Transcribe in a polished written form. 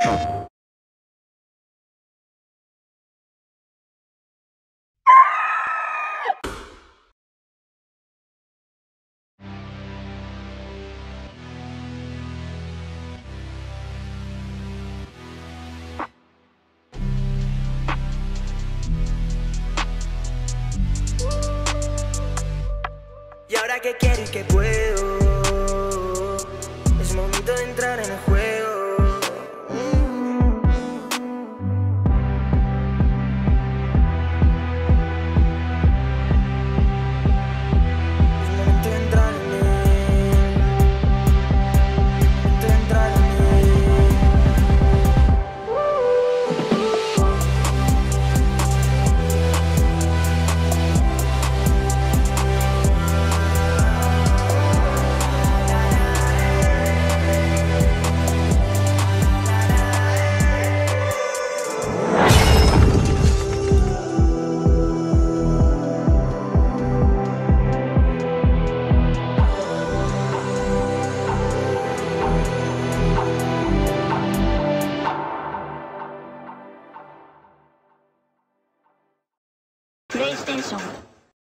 Y ahora que quiero y que puedo, es momento de entrar en el juego. Es momento de entrar en él. Momento de entrar en PlayStation